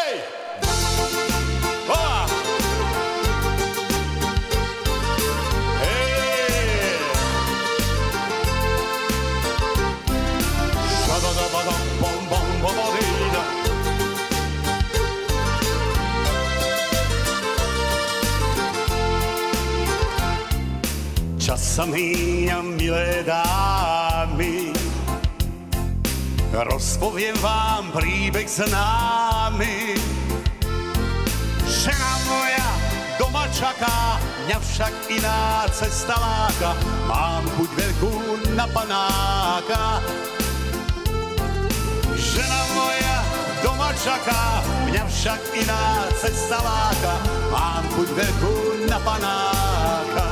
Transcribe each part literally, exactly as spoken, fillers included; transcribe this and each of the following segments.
Hej! Boha! Hej! Šadadabadam, bom, bom, bomodida. Čas sa míňa, milé dámy, rozpoviem vám príbeh známy. Žena moja doma čaká, mňa však iná cesta láka. Mám chuť veľkú na panáka. Žena moja doma čaká, mňa však iná cesta láka. Mám chuť veľkú na panáka.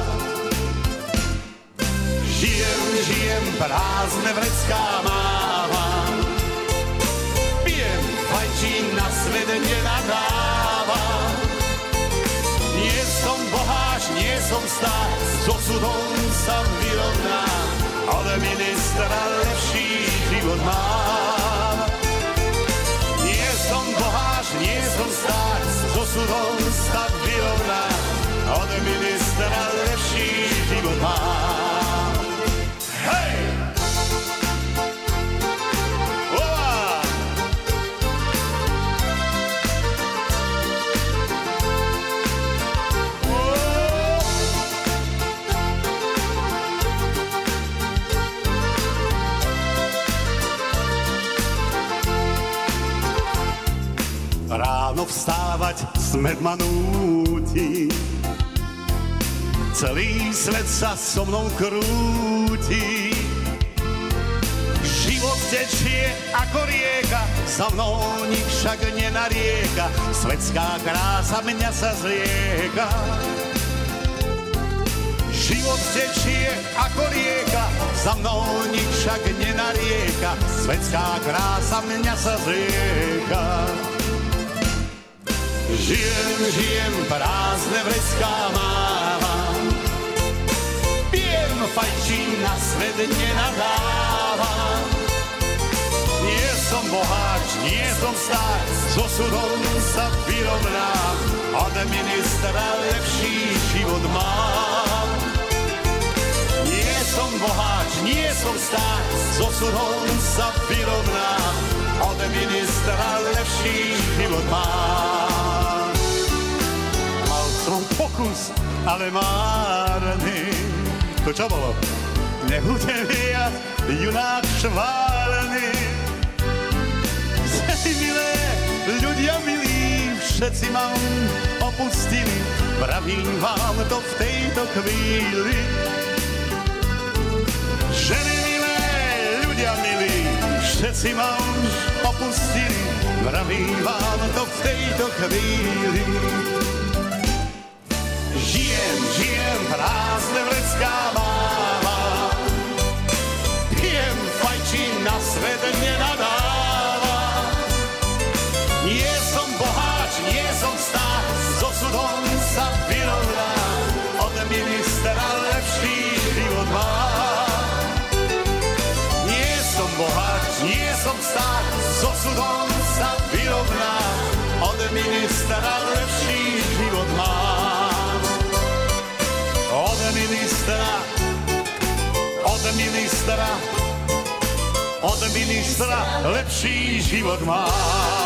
Žijem, žijem, prázdne vrecká mávam. Pijem, fajčím, na svet nenadávam. Nie som boháč, nie som stár, s osudom sa vyrovnám. Od ministra lepší život mám. Nie som boháč, nie som stár, s osudom sa vyrovnám. Od ministra lepší život mám. Hej! Oa! Ráno vstávať smet ma núti, celý svet sa so mnou krúti. Život tečie ako rieka, za mnou nik však nenarieka. Svetská krása mňa sa zrieka. Život tečie ako rieka, za mnou nik však nenarieka. Svetská krása mňa sa zrieka. Žijem, žijem, prázdne vrecká mávam. Pijem, fajčím, na svet nenadávam. Nie som boháč, nie som stár, s osudom sa vyrovnám. Od ministra lepší život mám. Nie som boháč, nie som stár, s osudom sa vyrovnám. Od ministra lepší život mám. Mal som pokus, ale márny. To čo bolo? Nebudem ja junák švárny. Zemi milé, ľudia milí, všetci ma opustili. Vravím vám to v tejto chvíli. Ženy milé, ľudia milí, všetci ma opustili. Vravím vám to v tejto chvíli. Žijem, žijem, prázdne vrecká mávam. Pijem, fajčím, na svet nenadávam. Nie som boháč, nie som stár, s osudom sa vyrovnám. Od ministra lepší život mám. Nie som boháč, nie som stár, s osudom sa vyrovnám. Od ministra lepší život mám. Od ministra, od ministra, od ministra lepší život mám.